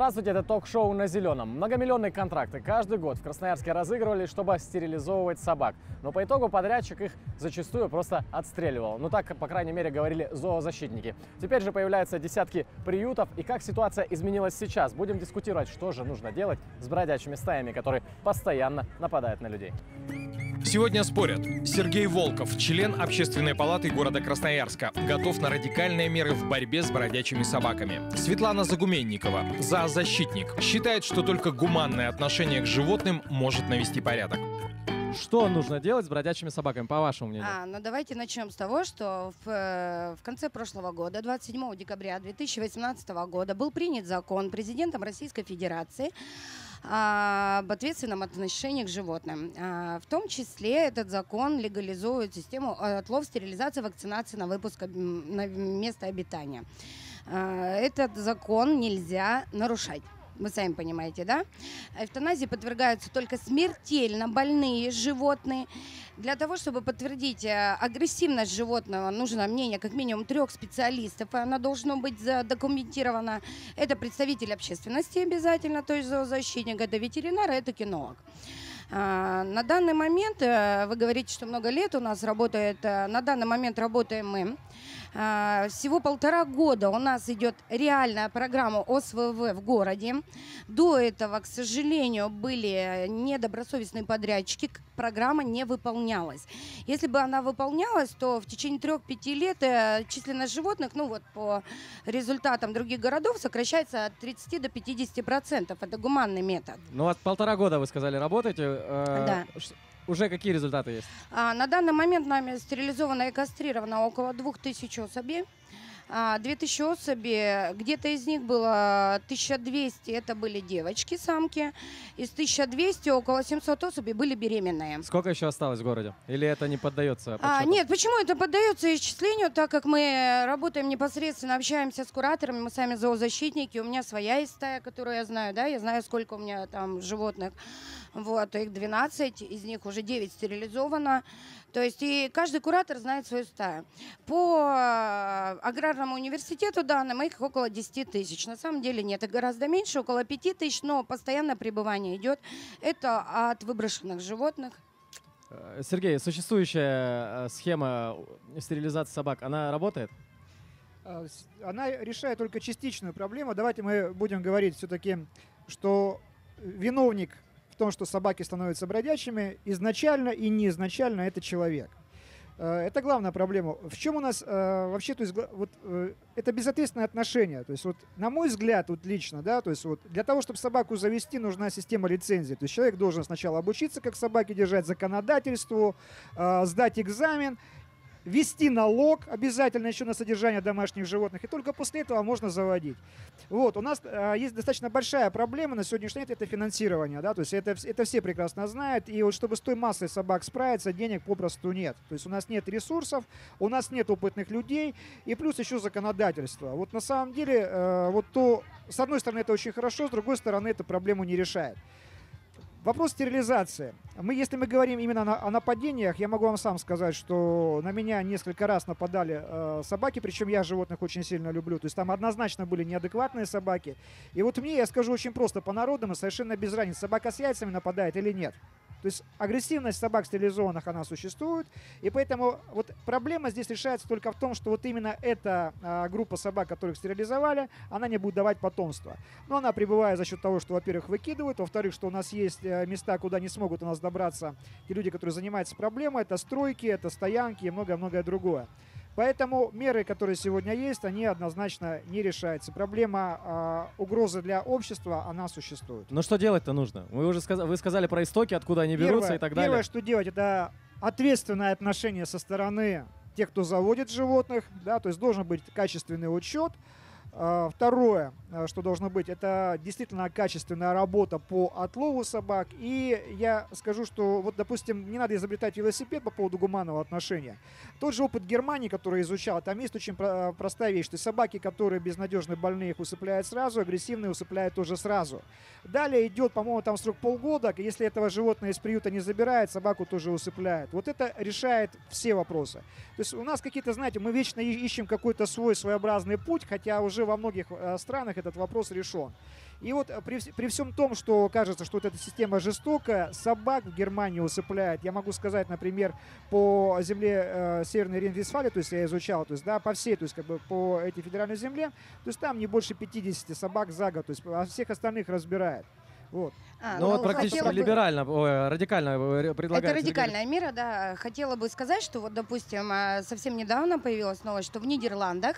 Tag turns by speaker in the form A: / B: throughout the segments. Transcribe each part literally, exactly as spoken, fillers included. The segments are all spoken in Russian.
A: Здравствуйте, это ток-шоу «На зеленом». Многомиллионные контракты каждый год в Красноярске разыгрывали, чтобы стерилизовывать собак. Но по итогу подрядчик их зачастую просто отстреливал. Ну так, по крайней мере, говорили зоозащитники. Теперь же появляются десятки приютов. И как ситуация изменилась сейчас? Будем дискутировать, что же нужно делать с бродячими стаями, которые постоянно нападают на людей.
B: Сегодня спорят. Сергей Волков, член Общественной палаты города Красноярска, готов на радикальные меры в борьбе с бродячими собаками. Светлана Загуменникова, зоозащитник, считает, что только гуманное отношение к животным может навести порядок.
A: Что нужно делать с бродячими собаками, по вашему мнению?
C: А, ну давайте начнем с того, что в, в конце прошлого года, двадцать седьмого декабря две тысячи восемнадцатого года, был принят закон президентом Российской Федерации об ответственном отношении к животным. В том числе этот закон легализует систему отлов, стерилизации, вакцинации на выпуск на место обитания. Этот закон нельзя нарушать. Вы сами понимаете, да? Эвтаназии подвергаются только смертельно больные животные. Для того, чтобы подтвердить агрессивность животного, нужно мнение как минимум трех специалистов, и оно должно быть задокументировано. Это представитель общественности обязательно, то есть зоозащитник, это ветеринар, это кинолог. На данный момент, вы говорите, что много лет у нас работает, на данный момент работаем мы. Всего полтора года у нас идет реальная программа О С В В в городе. До этого, к сожалению, были недобросовестные подрядчики, программа не выполнялась. Если бы она выполнялась, то в течение трех-пяти лет численность животных, ну вот по результатам других городов, сокращается от тридцати до пятидесяти процентов. Это гуманный метод.
A: Ну вот полтора года, вы сказали, работаете.
C: Да.
A: Уже какие результаты есть?
C: А, на данный момент нами стерилизовано и кастрировано около двух тысяч особей. А, две тысячи особей, где-то из них было тысяча двести, это были девочки, самки. Из тысячи двухсот около семисот особей были беременные.
A: Сколько еще осталось в городе? Или это не поддается подсчету?
C: А, нет, почему это поддается исчислению, так как мы работаем непосредственно, общаемся с кураторами, мы сами зоозащитники, у меня своя есть стая, которую я знаю, да, я знаю, сколько у меня там животных. Вот, их двенадцать, из них уже девять стерилизовано. То есть и каждый куратор знает свою стаю. По аграрному университету данным их около десяти тысяч. На самом деле нет, их гораздо меньше, около пяти тысяч, но постоянное пребывание идет. Это от выброшенных животных.
A: Сергей, существующая схема стерилизации собак, она работает?
D: Она решает только частичную проблему. Давайте мы будем говорить все-таки, что виновник в том, что собаки становятся бродячими, изначально и не изначально это человек. Это главная проблема. В чем у нас э, вообще, то есть, вот, э, это безответственное отношение. То есть, вот, на мой взгляд, вот лично, да, то есть, вот, для того, чтобы собаку завести, нужна система лицензии. То есть человек должен сначала обучиться, как собаки держать, законодательству, э, сдать экзамен, вести налог обязательно еще на содержание домашних животных, и только после этого можно заводить. Вот, у нас э, есть достаточно большая проблема на сегодняшний день, это финансирование, да, то есть это, это все прекрасно знают, и вот чтобы с той массой собак справиться, денег попросту нет. То есть у нас нет ресурсов, у нас нет опытных людей, и плюс еще законодательство. Вот на самом деле, э, вот то, с одной стороны это очень хорошо, с другой стороны это проблему не решает. Вопрос стерилизации. Мы, если мы говорим именно на, о нападениях, я могу вам сам сказать, что на меня несколько раз нападали э, собаки, причем я животных очень сильно люблю. То есть там однозначно были неадекватные собаки. И вот мне, я скажу очень просто, по-народному, совершенно без разницы, собака с яйцами нападает или нет. То есть агрессивность собак стерилизованных, она существует. И поэтому вот проблема здесь решается только в том, что вот именно эта а, группа собак, которых стерилизовали, она не будет давать потомство. Но она прибывает за счет того, что, во-первых, выкидывают, во-вторых, что у нас есть а, места, куда не смогут у нас добраться те люди, которые занимаются проблемой. Это стройки, это стоянки и многое-многое другое. Поэтому меры, которые сегодня есть, они однозначно не решаются. Проблема э, угрозы для общества, она существует.
A: Но что делать-то нужно? Вы уже сказали, вы сказали про истоки, откуда они берутся
D: первое,
A: и так далее.
D: Первое, что делать, это ответственное отношение со стороны тех, кто заводит животных. Да, то есть должен быть качественный учет. Второе, что должно быть, это действительно качественная работа по отлову собак. И я скажу, что, вот, допустим, не надо изобретать велосипед по поводу гуманного отношения. Тот же опыт Германии, который изучал, там есть очень простая вещь, что собаки, которые безнадежно больные, их усыпляют сразу, агрессивные усыпляют тоже сразу. Далее идет, по-моему, там срок полгода, если этого животное из приюта не забирает, собаку тоже усыпляют. Вот это решает все вопросы. То есть у нас какие-то, знаете, мы вечно ищем какой-то свой своеобразный путь, хотя уже во многих э, странах этот вопрос решен. И вот при, при всем том, что кажется, что вот эта система жестокая, собак в Германии усыпляет. Я могу сказать, например, по земле э, Северной Рейн-Вестфалии, то есть я изучал, то есть, да, по всей, то есть как бы по этой федеральной земле, то есть там не больше пятидесяти собак за год, то есть а всех остальных разбирает. Вот.
C: А,
A: Ну, вот практически
C: хотела бы-
A: либерально, ой, радикально э, предлагается.
C: Это радикальная мера, да. Хотела бы сказать, что вот, допустим, а, совсем недавно появилась новость, что в Нидерландах,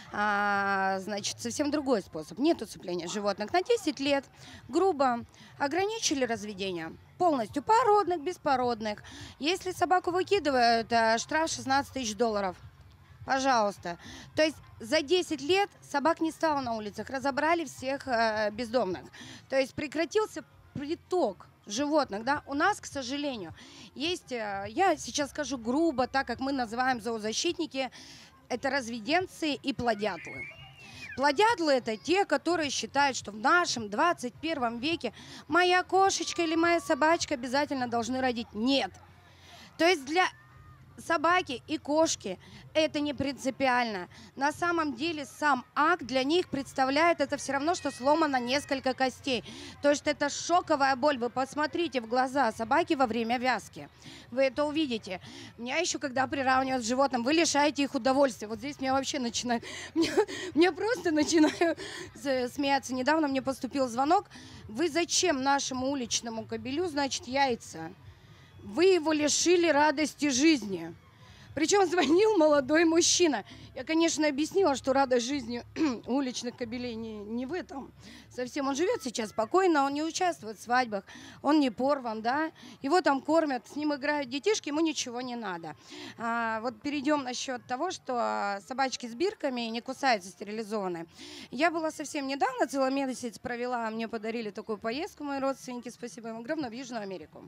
C: а, значит, совсем другой способ. Нет усыпления животных. На десять лет грубо ограничили разведение. Полностью породных, беспородных. Если собаку выкидывают, а, штраф шестнадцать тысяч долларов. Пожалуйста. То есть за десять лет собак не стало на улицах, разобрали всех э, бездомных. То есть прекратился приток животных, да. У нас, к сожалению, есть, э, я сейчас скажу грубо, так как мы называем зоозащитники, это разведенцы и плодятлы. Плодятлы — это те, которые считают, что в нашем двадцать первом веке моя кошечка или моя собачка обязательно должны родить. Нет. То есть для собаки и кошки это не принципиально. На самом деле сам акт для них представляет это все равно, что сломано несколько костей. То есть это шоковая боль. Вы посмотрите в глаза собаки во время вязки. Вы это увидите. Меня еще когда приравнивают к животным, вы лишаете их удовольствия. Вот здесь меня вообще начинает... Мне, мне просто начинаю смеяться. Недавно мне поступил звонок. Вы зачем нашему уличному кобелю, значит, яйца? Вы его лишили радости жизни. Причем звонил молодой мужчина. Я, конечно, объяснила, что радость жизни уличных кобелей не, не в этом. Совсем он живет сейчас спокойно, он не участвует в свадьбах, он не порван, да. Его там кормят, с ним играют детишки, ему ничего не надо. А, вот перейдем насчет того, что собачки с бирками не кусаются, стерилизованные. Я была совсем недавно, целый месяц провела, мне подарили такую поездку, мои родственники, спасибо им огромное, в Южную Америку.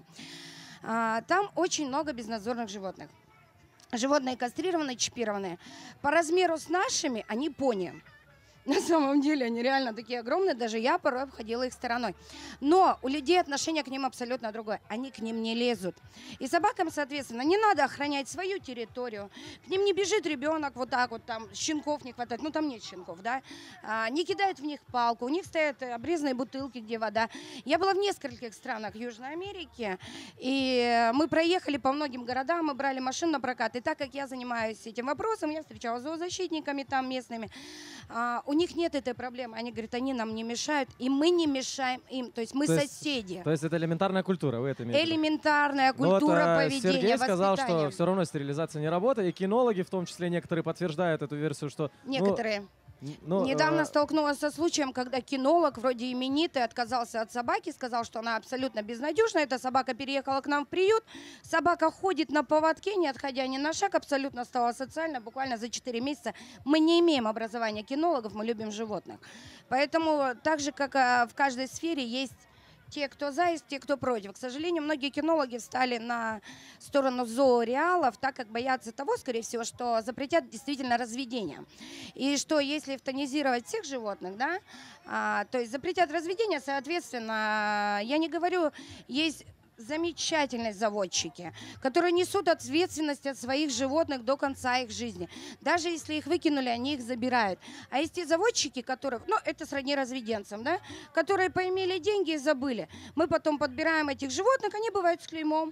C: А, там очень много безнадзорных животных. Животные кастрированные, чипированные. По размеру с нашими они пони. На самом деле они реально такие огромные, даже я порой обходила их стороной. Но у людей отношение к ним абсолютно другое. Они к ним не лезут. И собакам, соответственно, не надо охранять свою территорию. К ним не бежит ребенок вот так вот, там щенков не хватает. Ну там нет щенков, да. А, не кидают в них палку. У них стоят обрезанные бутылки, где вода. Я была в нескольких странах Южной Америки. И мы проехали по многим городам, мы брали машину на прокат. И так как я занимаюсь этим вопросом, я встречалась с зоозащитниками там местными. А, у них нет этой проблемы. Они говорят, они нам не мешают, и мы не мешаем им. То есть мы
A: То есть-
C: соседи.
A: То есть это элементарная культура, вы это имеете в виду?
C: Элементарная
A: Ну вот,
C: культура
A: э,
C: поведения,
A: Сергей сказал,
C: воспитания.
A: что все равно стерилизация не работает, и кинологи, в том числе некоторые, подтверждают эту версию, что... ну,
C: Некоторые.
A: н- ну,
C: Недавно
A: э,
C: столкнулась со случаем, когда кинолог, вроде именитый, отказался от собаки, сказал, что она абсолютно безнадежна. Эта собака переехала к нам в приют. Собака ходит на поводке, не отходя ни на шаг, абсолютно стала социальной. Буквально за четыре месяца мы не имеем образования кинологов, мы любим животных. Поэтому так же, как э, в каждой сфере, есть те, кто за, есть те, кто против. К сожалению, многие кинологи встали на сторону зоореалов, так как боятся того, скорее всего, что запретят действительно разведение. И что если эвтанизировать всех животных, да, а, то есть запретят разведение, соответственно, я не говорю, есть замечательные заводчики, которые несут ответственность от своих животных до конца их жизни. Даже если их выкинули, они их забирают. А есть те заводчики, которые, ну, это сродни разведенцам, да, которые поимели деньги и забыли. Мы потом подбираем этих животных, они бывают с клеймом.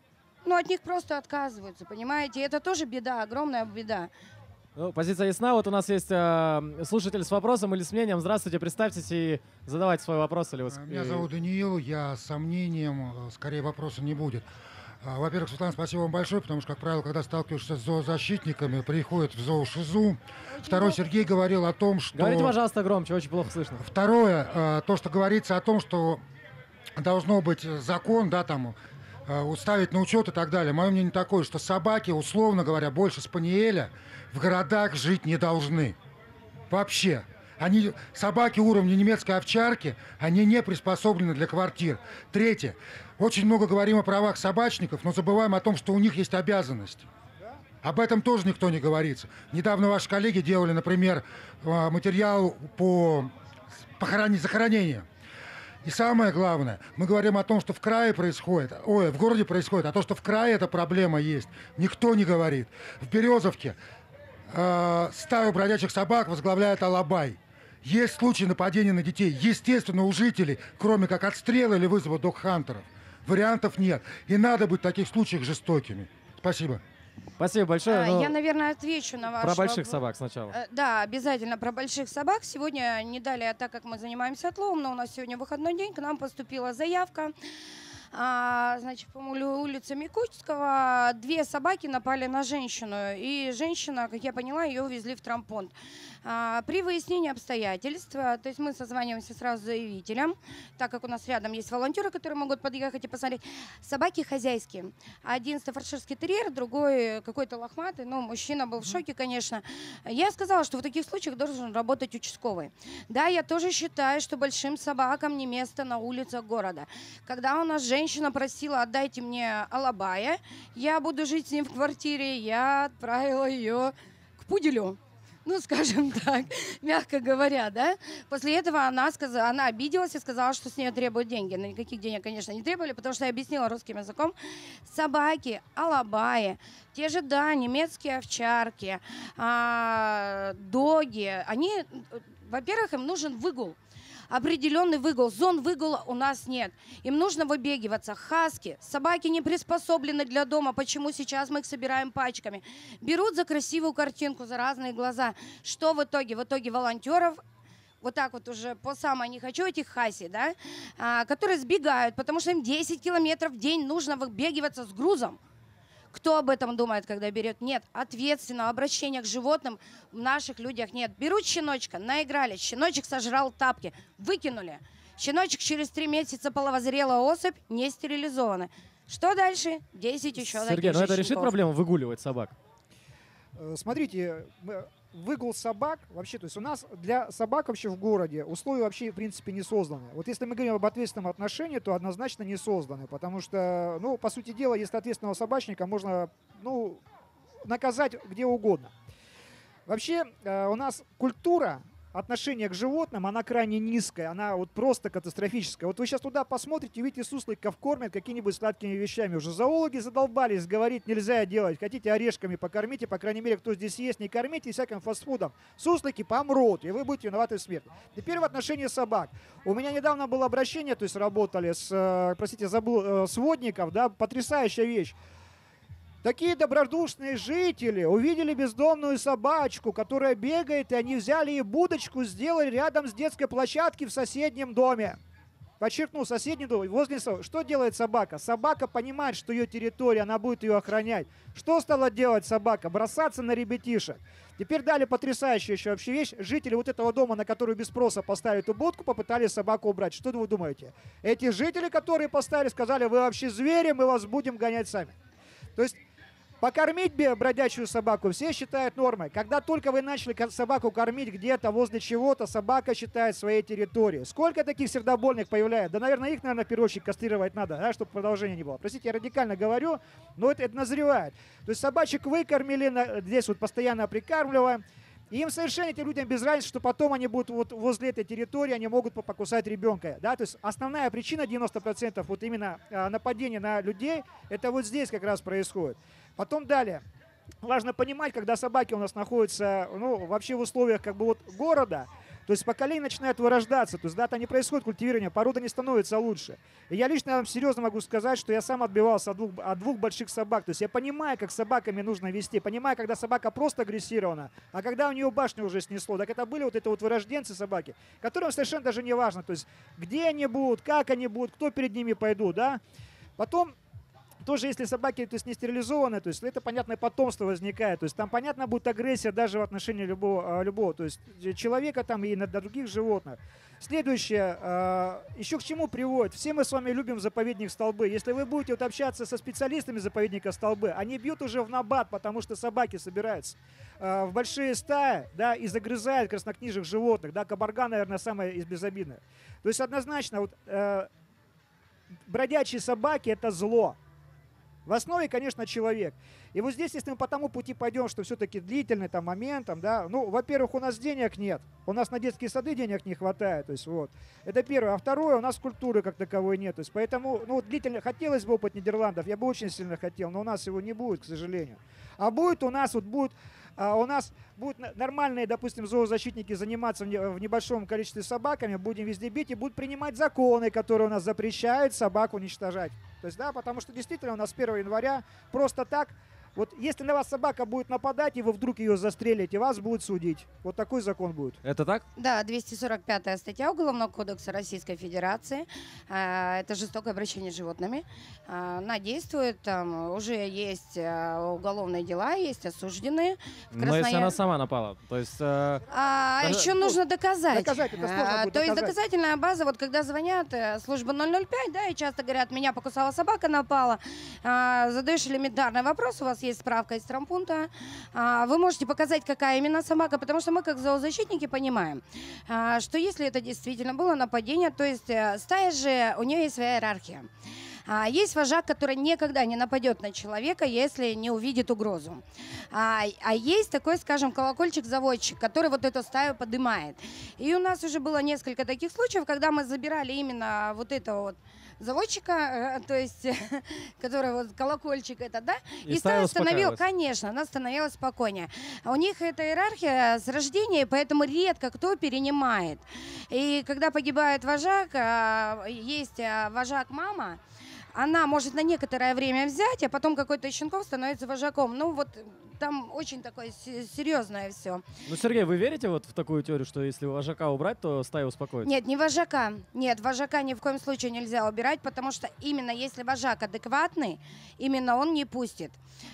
C: Но от них просто отказываются, понимаете? И это тоже беда, огромная беда.
A: ну, позиция ясна. Вот у нас есть э, слушатель с вопросом или с мнением. Здравствуйте, представьтесь и задавайте свой вопрос. Или вот,
E: Меня зовут Даниил, я с сомнением, э, скорее вопроса не будет. А, Во-первых, Светлана, спасибо вам большое, потому что, как правило, когда сталкиваешься с зоозащитниками, приходят в зоошизу. Второй, Сергей говорил о том, что...
A: Говорите, пожалуйста, громче, очень плохо слышно.
E: Второе, э, то, что говорится о том, что должно быть закон, да, там, э, уставить на учет и так далее. Мое мнение такое, что собаки, условно говоря, больше спаниеля в городах жить не должны. Вообще. Они, собаки уровня немецкой овчарки, они не приспособлены для квартир. Третье. Очень много говорим о правах собачников, но забываем о том, что у них есть обязанности. Об этом тоже никто не говорится. Недавно ваши коллеги делали, например, э, материал по похорон- захоронению. И самое главное, мы говорим о том, что в крае происходит, ой, в городе происходит, а то, что в крае эта проблема есть, никто не говорит. В Березовке э, стаю бродячих собак возглавляет Алабай. Есть случаи нападения на детей. Естественно, у жителей, кроме как отстрела или вызова док-хантеров, вариантов нет. И надо быть в таких случаях жестокими. Спасибо.
A: Спасибо большое.
C: А,
A: но
C: Я, наверное, отвечу на ваш
A: Про больших
C: вопрос.
A: собак сначала.
C: Э, Да, обязательно про больших собак. Сегодня, не далее, так как мы занимаемся отловом, но у нас сегодня выходной день, к нам поступила заявка. А, значит, по-моему, улица Микутского. Две собаки напали на женщину. И женщина, как я поняла, ее увезли в травмпункт. А, при выяснении обстоятельств, а, то есть мы созваниваемся сразу с заявителем, так как у нас рядом есть волонтеры, которые могут подъехать и посмотреть. Собаки хозяйские. Один стаффордширский терьер, другой какой-то лохматый. Ну, мужчина был в шоке, конечно. Я сказала, что в таких случаях должен работать участковый. Да, я тоже считаю, что большим собакам не место на улицах города. Когда у нас женщина просила, отдайте мне алабая, я буду жить с ним в квартире, я отправила ее к пуделю. Ну, скажем так, мягко говоря, да. После этого она, сказала, она обиделась и сказала, что с нее требуют деньги. Но никаких денег, конечно, не требовали, потому что я объяснила русским языком. Собаки, алабаи, те же, да, немецкие овчарки, а, доги, они, во-первых, им нужен выгул. Определенный выгул. Зон выгула у нас нет. Им нужно выбегиваться. Хаски. Собаки не приспособлены для дома. Почему сейчас мы их собираем пачками? Берут за красивую картинку, за разные глаза. Что в итоге? В итоге волонтеров вот так вот уже по самой не хочу этих хаси, да, а, которые сбегают, потому что им десять километров в день нужно выбегиваться с грузом. Кто об этом думает, когда берет? Нет. Ответственного обращения к животным в наших людях нет. Берут щеночка, наигрались, щеночек сожрал тапки, выкинули. Щеночек через три месяца половозрела особь, не стерилизованы. Что дальше? десять еще таких
A: Сергей, ну
C: же
A: это решит
C: щенков.
A: проблему выгуливать собак?
D: Э, Смотрите, мы- выгул собак, вообще, то есть у нас для собак вообще в городе условия вообще, в принципе, не созданы. Вот если мы говорим об ответственном отношении, то однозначно не созданы, потому что, ну, по сути дела, если ответственного собачника можно, ну, наказать где угодно. Вообще, э, у нас культура отношения к животным, она крайне низкая, она вот просто катастрофическая. Вот вы сейчас туда посмотрите, увидите, сусликов кормят какими-нибудь сладкими вещами. Уже зоологи задолбались говорить, нельзя делать. Хотите орешками покормите, по крайней мере, кто здесь есть, не кормите всяким фастфудом. Суслики помрут, и вы будете виноваты в смерти. Теперь в отношении собак. У меня недавно было обращение, то есть работали с, э, простите, забыл, э, с водников, да, потрясающая вещь. Такие добродушные жители увидели бездомную собачку, которая бегает, и они взяли ей будочку, сделали рядом с детской площадки в соседнем доме. Подчеркну, соседний дом, возле со- Что делает собака? Собака понимает, что ее территория, она будет ее охранять. Что стала делать собака? Бросаться на ребятишек. Теперь дали потрясающую еще вообще вещь. Жители вот этого дома, на которую без спроса поставили эту будку, попытались собаку убрать. Что вы думаете? Эти жители, которые поставили, сказали, вы вообще звери, мы вас будем гонять сами. То есть покормить бе- бродячую собаку все считают нормой. Когда только вы начали ко- собаку кормить где-то возле чего-то, собака считает своей территорией. Сколько таких сердобольных появляется? Да, наверное, их, наверное, в первую очередь кастрировать надо, да, чтобы продолжения не было. Простите, я радикально говорю, но это, это назревает. То есть собачек выкормили, на- здесь вот постоянно прикармливаем. И им совершенно, этим людям без разницы, что потом они будут вот возле этой территории, они могут по- покусать ребенка. Да? То есть основная причина девяносто процентов вот именно а, нападения на людей, это вот здесь как раз происходит. Потом далее. Важно понимать, когда собаки у нас находятся, ну, вообще в условиях как бы вот города, то есть поколение начинает вырождаться, то есть да, там не происходит культивирование, порода не становится лучше. И я лично вам серьезно могу сказать, что я сам отбивался от двух, от двух больших собак, то есть я понимаю, как с собаками нужно вести, понимаю, когда собака просто агрессирована, а когда у нее башню уже снесло. Так это были вот это вот вырожденцы собаки, которым совершенно даже не важно, то есть где они будут, как они будут, кто перед ними пойдут, да. Потом тоже, если собаки, то есть, не стерилизованы, то есть это, понятное, потомство возникает. То есть там, понятно, будет агрессия даже в отношении любого, любого то есть человека там и на других животных. Следующее, э, еще к чему приводит? Все мы с вами любим заповедник Столбы. Если вы будете вот общаться со специалистами заповедника Столбы, они бьют уже в набат, потому что собаки собираются э, в большие стаи, да, и загрызают краснокнижных животных. Да, кабарга, наверное, самая из безобидных. То есть однозначно, вот, э, бродячие собаки – это зло. В основе, конечно, человек. И вот здесь, если мы по тому пути пойдем, что все-таки длительный там момент, там, да, ну, во-первых, у нас денег нет, у нас на детские сады денег не хватает, то есть вот. Это первое. А второе, у нас культуры как таковой нет, то есть поэтому, ну, длительно, хотелось бы опыт Нидерландов, я бы очень сильно хотел, но у нас его не будет, к сожалению. А будет у нас, вот будет а, у нас будут н- нормальные, допустим, зоозащитники заниматься в, не- в небольшом количестве собаками, будем везде бить и будут принимать законы, которые у нас запрещают собак уничтожать. То есть, да, потому что действительно у нас с первого января просто так, вот если на вас собака будет нападать, и вы вдруг ее застрелите, вас будут судить. Вот такой закон будет.
A: Это так?
C: Да, двести сорок пятая статья Уголовного кодекса Российской Федерации. А, Это жестокое обращение с животными. А, Она действует, там уже есть а, уголовные дела, есть осужденные. В
A: Но если
C: Краснояр-
A: она сама напала, то есть... э,
C: А
A: Даже-
C: еще
A: ну,
C: нужно доказать.
D: доказать это сложно
C: А,
D: будет
C: То есть
D: доказать.
C: доказательная база, вот когда звонят э, служба ноль ноль пять, да, и часто говорят, меня покусала собака, напала, а, задаешь элементарный вопрос, у вас есть справка из травмпункта, а, вы можете показать, какая именно собака, потому что мы, как зоозащитники, понимаем, а, что если это действительно было нападение, то есть э, стая же, у нее есть своя иерархия. А, Есть вожак, который никогда не нападет на человека, если не увидит угрозу. А, а есть такой, скажем, колокольчик-заводчик, который вот эту стаю поднимает. И у нас уже было несколько таких случаев, когда мы забирали именно вот этого вот заводчика, э, то есть, который вот колокольчик это, да,
A: И
C: и,
A: стая
C: стая становилась,
A: успокаивалась.
C: конечно, она становилась спокойнее. А у них эта иерархия с рождения, поэтому редко кто перенимает. И когда погибает вожак, а, есть а, вожак-мама, она может на некоторое время взять, а потом какой-то из щенков становится вожаком. Ну вот там очень такое се- серьезное все.
A: Ну, Сергей, вы верите вот в такую теорию, что если вожака убрать, то стая успокоится?
C: Нет, не вожака. Нет, вожака ни в коем случае нельзя убирать, потому что именно если вожак адекватный, именно он не пустит.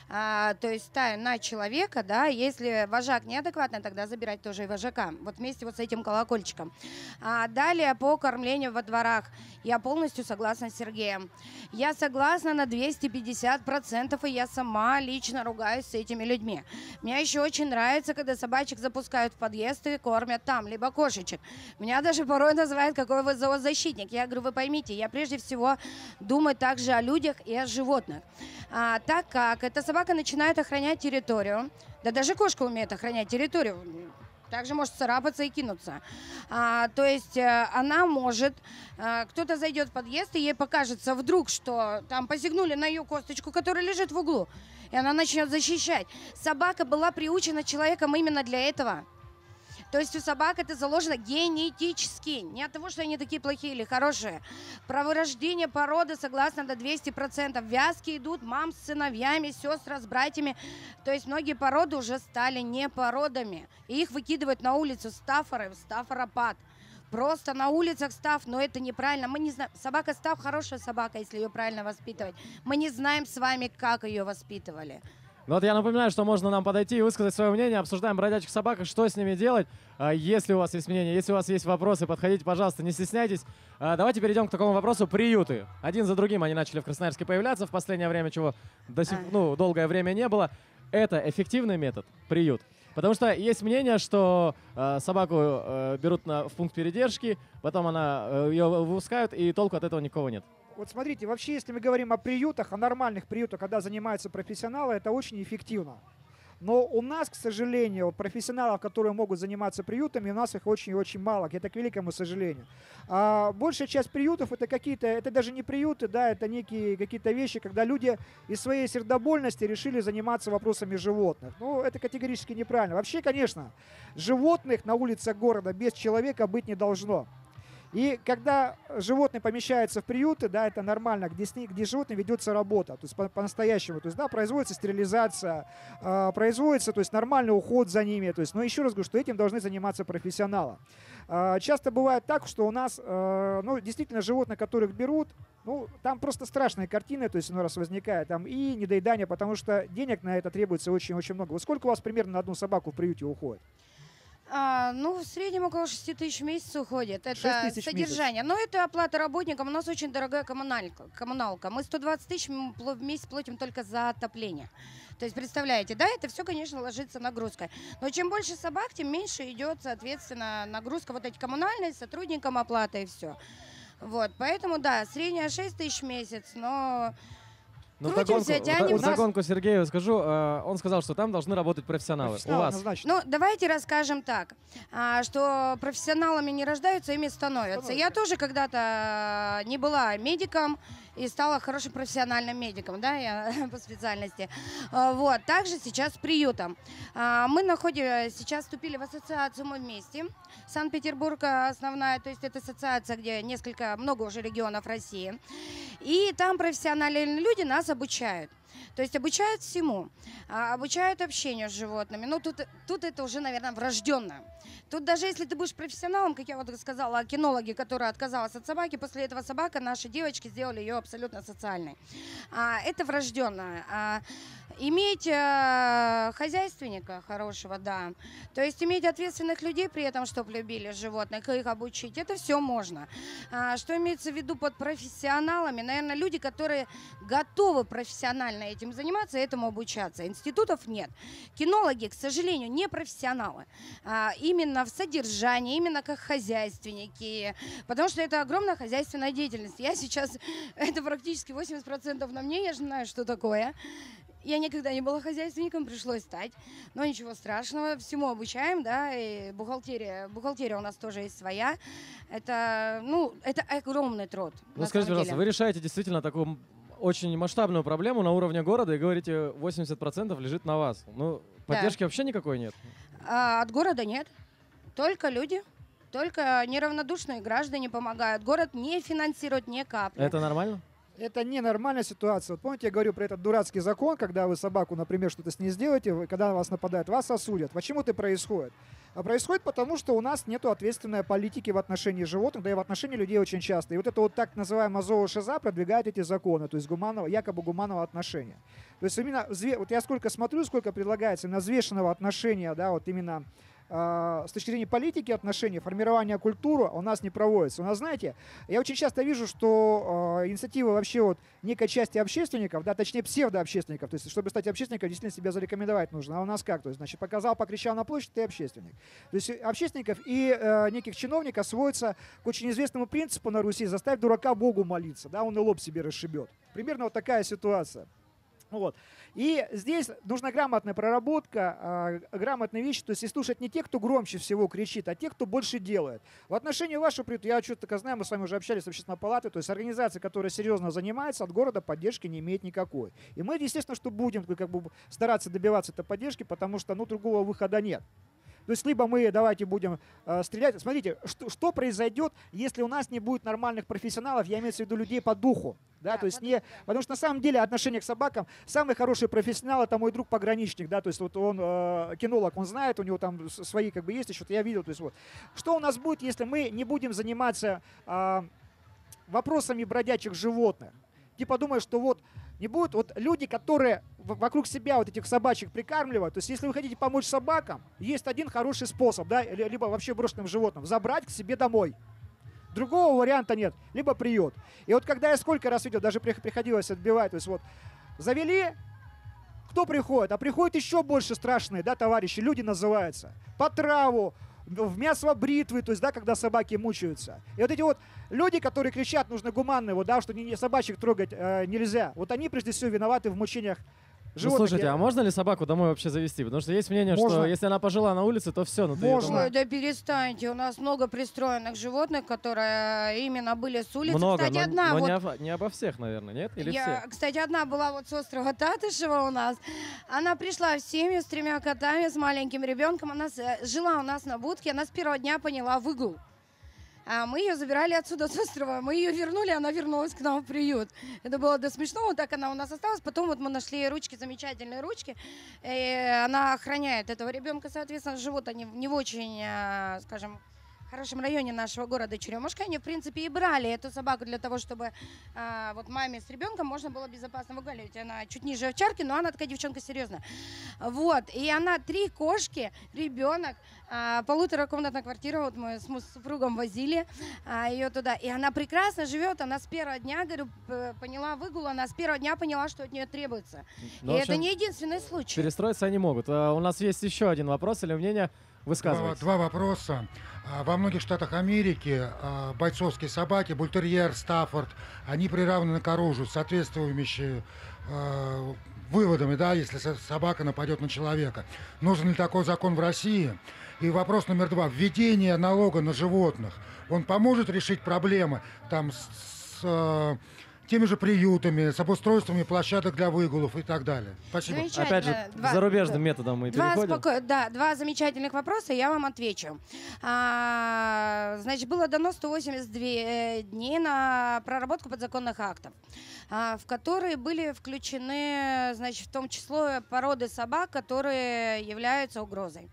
C: А, то есть стая на человека, да, если вожак неадекватный, тогда забирать тоже и вожака. Вот вместе вот с этим колокольчиком. А далее по кормлению во дворах. Я полностью согласна с Сергеем. Я согласна на двести пятьдесят процентов, и я сама лично ругаюсь с этими людьми. Мне еще очень нравится, когда собачек запускают в подъезд и кормят там, либо кошечек. Меня даже порой называют, какой вы зоозащитник. Я говорю, вы поймите, я прежде всего думаю также о людях и о животных. А, так как эта собака начинает охранять территорию, да даже кошка умеет охранять территорию, также может царапаться и кинуться. А, то есть э, она может, э, кто-то зайдет в подъезд, и ей покажется вдруг, что там посягнули на ее косточку, которая лежит в углу, и она начнет защищать. Собака была приучена человеком именно для этого. То есть у собак это заложено генетически. Не от того, что они такие плохие или хорошие. Про вырождение породы согласно до двести процентов. Вязки идут мам с сыновьями, сестра с братьями. То есть многие породы уже стали не породами. И их выкидывают на улицу стаффоры, стаффоропат. Просто на улицах стаф, но это неправильно. Мы не знаем. Собака стаф хорошая собака, если ее правильно воспитывать. Мы не знаем с вами, как ее воспитывали.
A: Ну вот я напоминаю, что можно нам подойти и высказать свое мнение. Обсуждаем бродячих собак, и что с ними делать. А, Если у вас есть мнение, если у вас есть вопросы, подходите, пожалуйста, не стесняйтесь. А, Давайте перейдем к такому вопросу. Приюты. Один за другим они начали в Красноярске появляться в последнее время, чего до сих, ну, долгое время не было. Это эффективный метод, приют. Потому что есть мнение, что э, собаку э, берут на, в пункт передержки, потом она, э, ее выпускают, и толку от этого никого нет.
D: Вот смотрите, вообще, если мы говорим о приютах, о нормальных приютах, когда занимаются профессионалы, это очень эффективно. Но у нас, к сожалению, профессионалов, которые могут заниматься приютами, у нас их очень и очень мало, это к великому сожалению. А большая часть приютов это какие-то, это даже не приюты, да, это некие какие-то вещи, когда люди из своей сердобольности решили заниматься вопросами животных. Ну, это категорически неправильно. Вообще, конечно, животных на улицах города без человека быть не должно. И когда животные помещаются в приюты, да, это нормально, где, с ней, где животным ведется работа, то есть по- по-настоящему, то есть, да, производится стерилизация, э, производится, то есть нормальный уход за ними, то есть, но еще раз говорю, что этим должны заниматься профессионалы. Э, часто бывает так, что у нас, э, ну, действительно, животных, которых берут, ну, там просто страшные картины, то есть, ну, раз возникает, там и недоедание, потому что денег на это требуется очень-очень много. Вот сколько у вас примерно на одну собаку в приюте уходит?
C: А, ну, в среднем около шести тысяч в месяц уходит. Это
D: шесть тысяч в месяц.
C: содержание. Но это оплата работникам. У нас очень дорогая коммуналька. коммуналка. Мы сто двадцать тысяч в месяц платим только за отопление. То есть, представляете, да, это все, конечно, ложится нагрузкой. Но чем больше собак, тем меньше идет, соответственно, нагрузка вот эти коммунальные, сотрудникам оплата и все. Вот, поэтому, да, средняя шесть тысяч в месяц, но...
A: Ну,
C: Крутимся,
A: вдогонку,
C: тянемся.
A: вд- вдогонку Сергею скажу, э, он сказал, что там должны работать профессионалы. У
D: Профессионалы,
A: вас?
D: однозначно.
C: Ну, давайте расскажем так, а, что профессионалами не рождаются, ими становятся.
D: Становятся.
C: Я тоже когда-то не была медиком, и стала хорошим профессиональным медиком, да, я по специальности. А, Вот. Также сейчас с приютом. А, Мы находим, сейчас вступили в ассоциацию «Мы вместе». Санкт-Петербург основная, то есть это ассоциация, где несколько, много уже регионов России. И там профессиональные люди нас обучают. То есть обучают всему, а, обучают общению с животными. Ну, тут, тут это уже, наверное, врожденно. Тут даже если ты будешь профессионалом, как я вот сказала о кинологе, которая отказалась от собаки, после этого собака, наши девочки сделали ее абсолютно социальной. А, это врожденно. А, иметь а, хозяйственника хорошего, да. То есть иметь ответственных людей при этом, чтобы любили животных, и их обучить, это все можно. А, что имеется в виду под профессионалами? Наверное, люди, которые готовы профессионально этим заниматься, этому обучаться. Институтов нет. Кинологи, к сожалению, не профессионалы. А, именно в содержании, именно как хозяйственники. Потому что это огромная хозяйственная деятельность. Я сейчас, это практически восемьдесят процентов на мне, я же знаю, что такое. Я никогда не была хозяйственником, пришлось стать. Но ничего страшного, всему обучаем, да, и бухгалтерия, бухгалтерия у нас тоже есть своя. Это, ну, это огромный труд.
A: Ну, скажите, пожалуйста, вы решаете действительно такую очень масштабную проблему на уровне города и говорите, восемьдесят процентов лежит на вас. Ну, поддержки
C: Да.
A: вообще никакой нет?
C: А, от города нет. Только люди, только неравнодушные граждане помогают. Город не финансирует ни капли.
A: Это нормально?
D: Это ненормальная ситуация. Вот помните, я говорю про этот дурацкий закон, когда вы собаку, например, что-то с ней сделаете, вы- когда на вас нападают, вас осудят. Почему это происходит? А происходит потому, что у нас нет ответственной политики в отношении животных, да и в отношении людей очень часто. И вот это вот так называемая зоошиза продвигает эти законы, то есть гуманного, якобы гуманного отношения. То есть именно, взве- вот я сколько смотрю, сколько предлагается именно взвешенного отношения, да, вот именно а, с точки зрения политики отношений, формирования культуры у нас не проводится. У нас, знаете, я очень часто вижу, что а, инициатива вообще вот некой части общественников, да, точнее псевдообщественников, то есть чтобы стать общественником, действительно себя зарекомендовать нужно. А у нас как? То есть, значит, показал, покричал на площадь, ты общественник. То есть общественников и э, неких чиновников сводится к очень известному принципу на Руси: заставь дурака Богу молиться, да, он и лоб себе расшибет. Примерно вот такая ситуация. Вот. И здесь нужна грамотная проработка, э, грамотные вещи, то есть и слушать не тех, кто громче всего кричит, а тех, кто больше делает. В отношении вашего приюта, я что-то такое знаю, мы с вами уже общались с общественной палатой, то есть организация, которая серьезно занимается, от города поддержки не имеет никакой. И мы, естественно, что будем как бы стараться добиваться этой поддержки, потому что, ну, другого выхода нет. То есть либо мы давайте будем э, стрелять. Смотрите, что, что произойдет, если у нас не будет нормальных профессионалов, я имею в виду людей по духу. Да,
C: Да,
D: то есть
C: по
D: не,
C: духу, да.
D: потому что на самом деле отношение к собакам, самый хороший профессионал — это мой друг пограничник, да, то есть вот он э, кинолог, он знает, у него там с- свои как бы есть еще, я видел, то есть вот. Что у нас будет, если мы не будем заниматься э, вопросами бродячих животных? Типа думаю, что вот не будут вот люди, которые в- вокруг себя вот этих собачек прикармливают. То есть если вы хотите помочь собакам, есть один хороший способ, да, ли- либо вообще брошенным животным — забрать к себе домой. Другого варианта нет. Либо приют. И вот когда я сколько раз видел, даже при- приходилось отбивать, то есть вот завели, кто приходит? А приходят еще больше страшные, да, товарищи, люди называются. По траву, в мясо бритвы, то есть, да, когда собаки мучаются. И вот эти вот люди, которые кричат, нужно гуманно, вот, да, что не, не- собачек трогать э, нельзя, вот они прежде всего виноваты в мучениях
A: Ну,
D: животных.
A: слушайте,
D: Я-
A: а можно ли собаку домой вообще завести? Потому что есть мнение,
D: Можно.
A: что если она пожила на улице, то все, ну ты её
D: Можно.
A: дома-
C: Ой, да перестаньте, у нас много пристроенных животных, которые именно были с улицы.
A: Много,
C: Кстати,
A: но,
C: одна
A: но
C: вот
A: не, обо, не обо всех, наверное, нет? Или
C: Я,
A: все?
C: кстати, одна была вот с острова Татышева у нас. Она пришла в семью с тремя котами, с маленьким ребенком. Она с- жила у нас на будке. Она с первого дня поняла выгул. А мы ее забирали отсюда с острова. Мы ее вернули, она вернулась к нам в приют. Это было до смешного, так она у нас осталась. Потом вот мы нашли ручки, замечательные ручки. И она охраняет этого ребенка, соответственно, живут они не в очень, а, скажем, хорошем районе нашего города Черемушка. Они, в принципе, и брали эту собаку для того, чтобы а, вот маме с ребенком можно было безопасно выгуливать. Она чуть ниже овчарки, но она такая девчонка серьезная. Вот. И она три кошки, ребенок, а, полуторакомнатная квартира. Вот мы с, му- с супругом возили а, ее туда. И она прекрасно живет. Она с первого дня, говорю, п- поняла выгул. Она с первого дня поняла, что от нее требуется.
A: Ну,
C: и
A: в
C: это
A: общем,
C: не единственный случай.
A: перестроиться они могут. А у нас есть еще один вопрос или мнение.
E: Два,
A: Высказывайтесь.
E: два вопроса. А, Во многих штатах Америки а, бойцовские собаки, бультерьер, стаффорд, они приравнены к оружию, соответствующими а, выводами, да, если со- собака нападет на человека. Нужен ли такой закон в России? И вопрос номер два. Введение налога на животных, он поможет решить проблемы там с, с, а, теми же приютами, с обустройствами площадок для выгулов и так далее. Спасибо.
A: Опять же,
C: Два-
A: зарубежным методом мы
C: Два,
A: переходим.
C: споко- да, два замечательных вопроса, я вам отвечу. А, значит, было дано сто восемьдесят два дней на проработку подзаконных актов, а, в которые были включены, значит, в том числе породы собак, которые являются угрозой.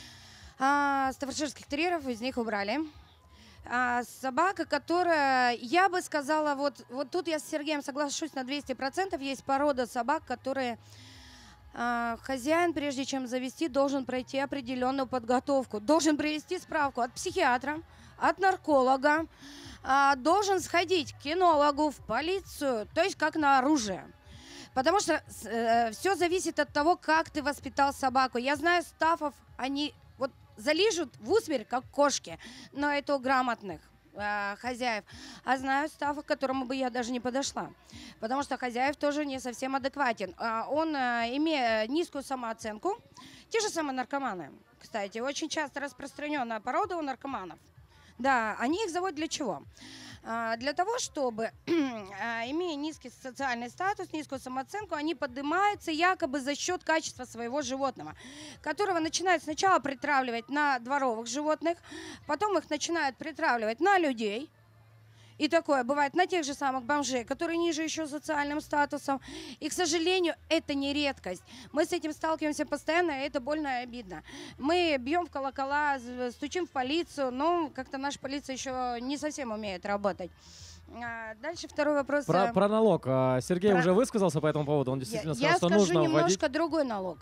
C: А, стаффордширских терьеров из них убрали. А, собака, которая, я бы сказала, вот, вот тут я с Сергеем соглашусь на двести процентов, есть порода собак, которые а, хозяин, прежде чем завести, должен пройти определенную подготовку, должен привести справку от психиатра, от нарколога, а, должен сходить к кинологу, в полицию, то есть как на оружие. Потому что э, все зависит от того, как ты воспитал собаку. Я знаю стаффов, они вот залижут в усмерть, как кошки, но это у грамотных э, хозяев. А знаю стаффов, к которому бы я даже не подошла. Потому что хозяев тоже не совсем адекватен. А он, э, имея низкую самооценку, те же самые наркоманы, кстати, очень часто распространенная порода у наркоманов. Да, они их зовут для чего? Для того, чтобы, имея низкий социальный статус, низкую самооценку, они поднимаются якобы за счет качества своего животного, которого начинают сначала притравливать на дворовых животных, потом их начинают притравливать на людей. И такое бывает на тех же самых бомжей, которые ниже еще социальным статусом. И, к сожалению, это не редкость. Мы с этим сталкиваемся постоянно, и это больно и обидно. Мы бьем в колокола, стучим в полицию, но как-то наша полиция еще не совсем умеет работать. Дальше второй вопрос.
A: Про, про налог. Сергей
C: Про...
A: уже высказался по этому поводу. Он действительно
C: я,
A: сказал,
C: я
A: что
C: скажу
A: нужно
C: немножко
A: вводить...
C: другой налог.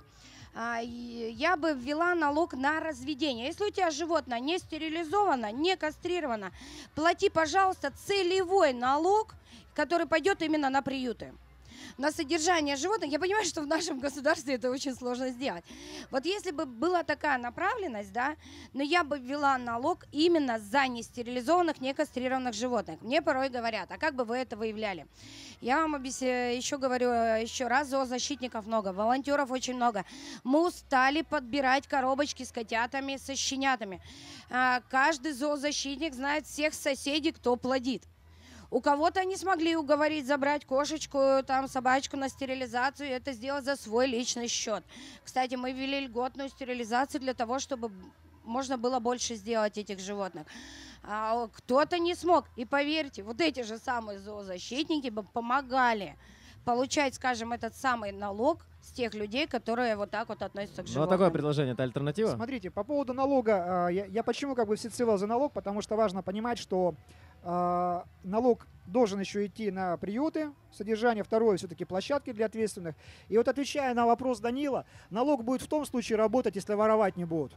C: Я бы ввела налог на разведение. Если у тебя животное не стерилизовано, не кастрировано, плати, пожалуйста, целевой налог, который пойдет именно на приюты. На содержание животных. Я понимаю, что в нашем государстве это очень сложно сделать. Вот если бы была такая направленность, да, но я бы ввела налог именно за нестерилизованных, некастрированных животных. Мне порой говорят, а как бы вы это выявляли? Я вам объясняю, еще говорю еще раз, зоозащитников много, волонтеров очень много. Мы устали подбирать коробочки с котятами, со щенятами. Каждый зоозащитник знает всех соседей, кто плодит. У кого-то они смогли уговорить забрать кошечку, там, собачку на стерилизацию, и это сделать за свой личный счет. Кстати, мы ввели льготную стерилизацию для того, чтобы можно было больше сделать этих животных. А кто-то не смог. И поверьте, вот эти же самые зоозащитники бы помогали получать, скажем, этот самый налог с тех людей, которые вот так вот относятся к животным.
A: Ну, а такое предложение, это альтернатива?
D: Смотрите, по поводу налога, я, я почему как бы всецело за налог, потому что важно понимать, что э, налог должен еще идти на приюты, содержание, второе все-таки площадки для ответственных. И вот отвечая на вопрос Данила, налог будет в том случае работать, если воровать не будут.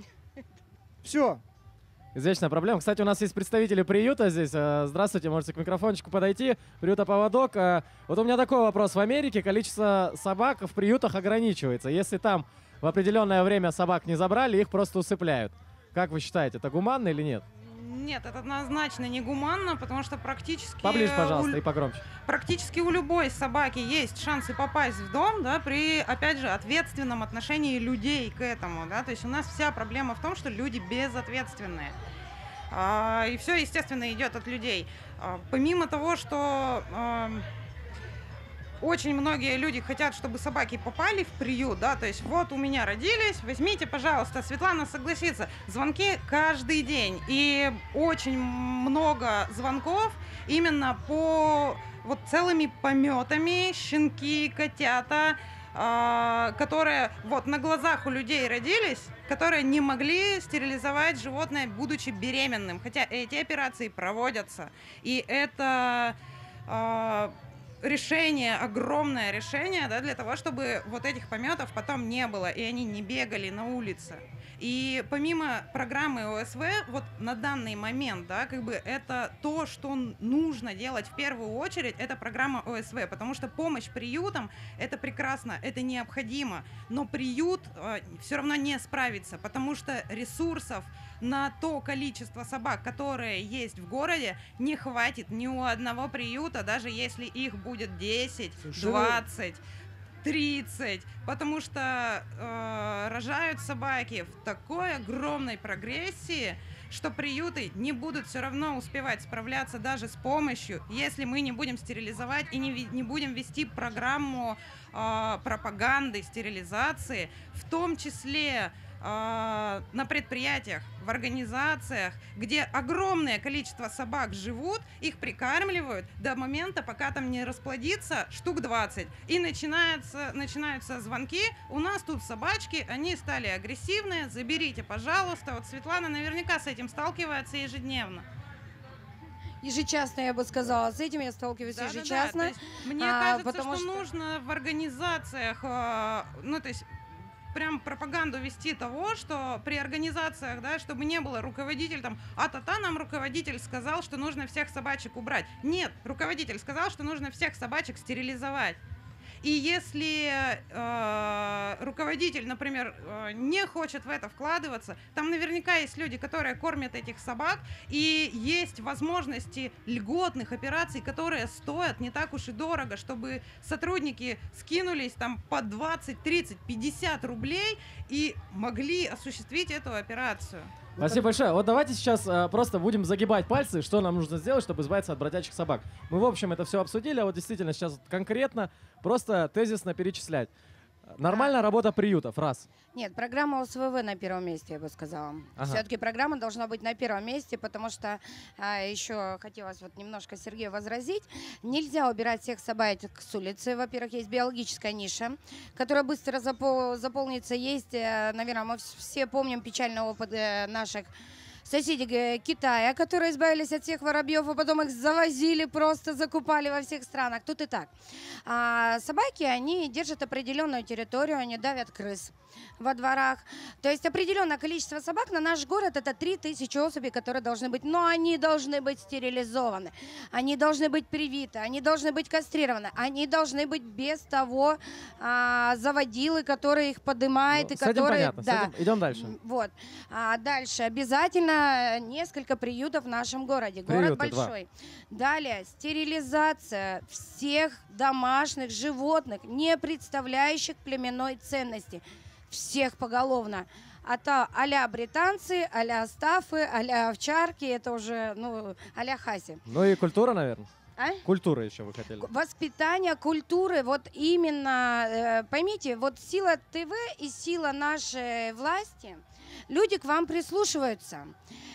D: Все.
A: Извечная проблема. Кстати, у нас есть представители приюта здесь. Здравствуйте, можете к микрофончику подойти. Приюта «Поводок». Вот у меня такой вопрос. В Америке количество собак в приютах ограничивается. Если там в определенное время собак не забрали, их просто усыпляют. Как вы считаете, это гуманно или нет?
F: Нет, это однозначно не гуманно, потому что практически...
A: Поближе, пожалуйста,
F: у,
A: и погромче.
F: Практически у любой собаки есть шансы попасть в дом, да, при, опять же, ответственном отношении людей к этому, да, то есть у нас вся проблема в том, что люди безответственные. А, и все, естественно, идет от людей. А, помимо того, что... А, очень многие люди хотят, чтобы собаки попали в приют, да, то есть вот у меня родились, возьмите, пожалуйста. Светлана согласится, звонки каждый день, и очень много звонков именно по вот целыми пометами, щенки, котята, э, которые вот на глазах у людей родились, которые не могли стерилизовать животное, будучи беременным, хотя эти операции проводятся, и это... Э, решение, огромное решение, да, для того, чтобы вот этих пометов потом не было, и они не бегали на улице. И помимо программы О С В, вот на данный момент, да, как бы это то, что нужно делать в первую очередь, это программа О С В, потому что помощь приютам — это прекрасно, это необходимо, но приют э, все равно не справится, потому что ресурсов на то количество собак, которые есть в городе, не хватит ни у одного приюта, даже если их будет десять, двадцать, тридцать, потому что э, рожают собаки в такой огромной прогрессии, что приюты не будут все равно успевать справляться даже с помощью, если мы не будем стерилизовать и не, не будем вести программу э, пропаганды стерилизации, в том числе на предприятиях, в организациях, где огромное количество собак живут, их прикармливают до момента, пока там не расплодится штук двадцать. И начинаются, начинаются звонки, у нас тут собачки, они стали агрессивные, заберите, пожалуйста. Вот Светлана наверняка с этим сталкивается ежедневно.
C: Ежечасно, я бы сказала, с этим я сталкиваюсь да, ежечасно.
F: Да, да. Мне а, кажется, потому что, что нужно в организациях, ну то есть прям пропаганду вести того, что при организациях, да, чтобы не было руководитель там, а-та-та, нам руководитель сказал, что нужно всех собачек убрать. Нет, руководитель сказал, что нужно всех собачек стерилизовать. И если э, руководитель, например, э, не хочет в это вкладываться, там наверняка есть люди, которые кормят этих собак, и есть возможности льготных операций, которые стоят не так уж и дорого, чтобы сотрудники скинулись там по двадцать, тридцать, пятьдесят рублей и могли осуществить эту операцию.
A: Спасибо большое. Вот давайте сейчас э, просто будем загибать пальцы, что нам нужно сделать, чтобы избавиться от бродячих собак. Мы, в общем, это все обсудили, а вот действительно сейчас вот конкретно, просто тезисно перечислять. Нормальная работа приютов, раз.
C: Нет, программа О С В В на первом месте, я бы сказала.
A: Ага.
C: Все-таки программа должна быть на первом месте, потому что а, еще хотелось вот немножко Сергею возразить. Нельзя убирать всех собак с улицы. Во-первых, есть биологическая ниша, которая быстро запол- заполнится. Есть, наверное, мы все помним печальный опыт наших соседи Китая, которые избавились от всех воробьев, а потом их завозили, просто закупали во всех странах. Тут и так. А собаки, они держат определенную территорию, они давят крыс во дворах. То есть определенное количество собак на наш город — это три тысячи особей, которые должны быть. Но они должны быть стерилизованы, они должны быть привиты, они должны быть кастрированы, они должны быть без того а, заводилы, который их поднимает.
A: Ну,
C: и
A: с этим
C: которые,
A: понятно.
C: да.
A: С этим идем дальше.
C: Вот. А дальше обязательно несколько приютов в нашем городе.
A: Приюты,
C: Город большой. Два. Далее стерилизация всех домашних животных, не представляющих племенной ценности. Всех поголовно. А то а-ля британцы, а-ля стафы, а-ля овчарки, это уже, ну, а-ля хаси.
A: Ну и культура, наверное.
C: А?
A: Культура еще вы хотели.
C: Воспитание культуры, вот именно, э, поймите, вот сила ТВ и сила нашей власти, люди к вам прислушиваются.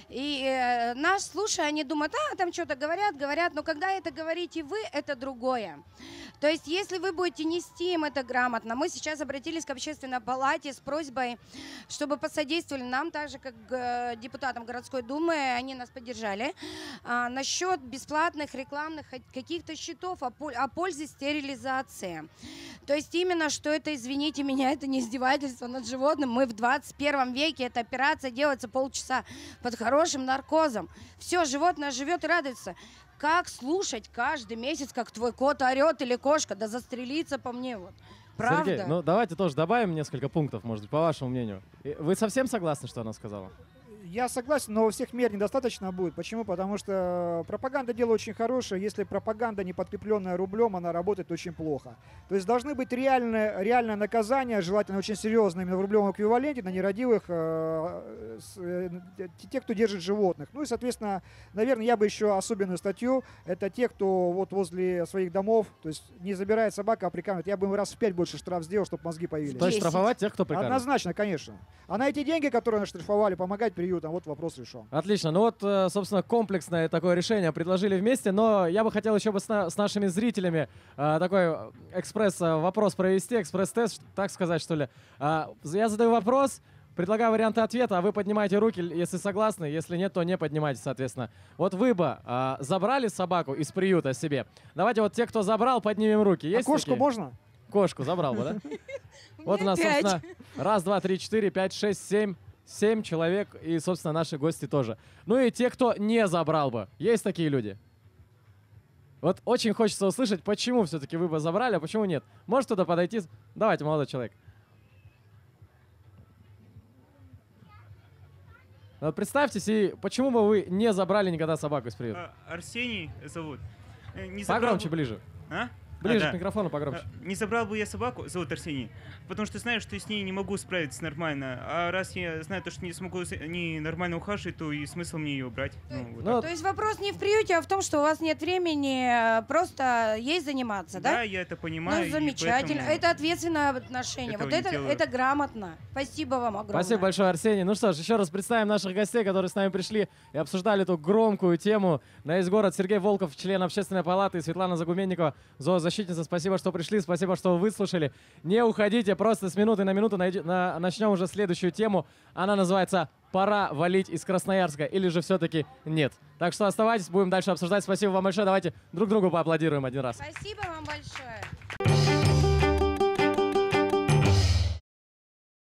C: И э, нас, слушая, они думают, а, там что-то говорят, говорят, но когда это говорите вы, это другое. То есть, если вы будете нести им это грамотно, мы сейчас обратились к Общественной палате с просьбой, чтобы посодействовали нам, так же, как э, депутатам городской думы, они нас поддержали, э, насчет бесплатных рекламных каких-то счетов о, о пользе стерилизации. То есть, именно, что это, извините меня, это не издевательство над животным. Мы в двадцать первом веке, эта операция делается полчаса под хорошим наркозом. Все, животное живет и радуется. Как слушать каждый месяц, как твой кот орет или кошка, да застрелиться по мне вот. Правда?
A: Сергей, ну давайте тоже добавим несколько пунктов, может быть, по вашему мнению. Вы совсем согласны, что она сказала?
D: Я согласен, но всех мер недостаточно будет. Почему? Потому что пропаганда — дело очень хорошее. Если пропаганда не подкрепленная рублем, она работает очень плохо. То есть должны быть реальное, реальное наказание, желательно очень серьезное, именно в рублевом эквиваленте, на нерадивых, э, э, те, кто держит животных. Ну и, соответственно, наверное, я бы еще особенную статью, это те, кто вот возле своих домов, то есть не забирает собаку, а прикармливает. Я бы им раз в пять больше штраф сделал, чтобы мозги появились.
A: То есть штрафовать тех, кто прикармливает?
D: Однозначно, конечно. А на эти деньги, которые наштрафовали, помогать приютам, вот вопрос решен.
A: Отлично. Ну вот, собственно, комплексное такое решение предложили вместе, но я бы хотел еще бы с, на, с нашими зрителями э, такой экспресс-вопрос провести, экспресс-тест, так сказать, что ли. Э, я задаю вопрос, предлагаю варианты ответа, а вы поднимаете руки, если согласны, если нет, то не поднимайте, соответственно. Вот вы бы э, забрали собаку из приюта себе? Давайте вот те, кто забрал, поднимем руки. Есть
D: а кошку
A: такие?
D: можно?
A: Кошку забрал бы, да? Вот у нас, собственно, раз, два, три, четыре, пять, шесть, семь. Семь человек и, собственно, наши гости тоже. Ну и те, кто не забрал бы. Есть такие люди? Вот очень хочется услышать, почему все-таки вы бы забрали, а почему нет. Может кто-то подойти? Давайте, молодой человек. Вот представьте себе, почему бы вы не забрали никогда собаку из приюта?
G: А, Арсений зовут. Не
A: Погромче, ближе.
G: А?
A: Ближе
G: А,
A: к
G: да.
A: микрофону погромче.
G: А, Не забрал бы я собаку, зовут Арсений, потому что знаю, что с ней не могу справиться нормально. А раз я знаю, то, что не смогу с- не нормально ухаживать, то и смысл мне ее брать. Ну, вот
A: Ну,
G: так.
C: То есть вопрос не в приюте, а в том, что у вас нет времени э, просто ей заниматься, да?
G: Да, я это понимаю.
C: Ну,
G: и
C: замечательно.
G: поэтому
C: Это ответственное отношение.
G: этого
C: Вот
G: не
C: это,
G: делаю.
C: это грамотно. Спасибо вам огромное.
A: Спасибо большое, Арсений. Ну что ж, еще раз представим наших гостей, которые с нами пришли и обсуждали эту громкую тему на весь город. Сергей Волков, член Общественной палаты, и Светлана Загуменникова, зоозащитница. Спасибо, что пришли, спасибо, что выслушали. Не уходите, просто с минуты на минуту найди- на- начнем уже следующую тему. Она называется «Пора валить из Красноярска» или же все-таки нет. Так что оставайтесь, будем дальше обсуждать. Спасибо вам большое. Давайте друг другу поаплодируем один раз.
C: Спасибо вам большое.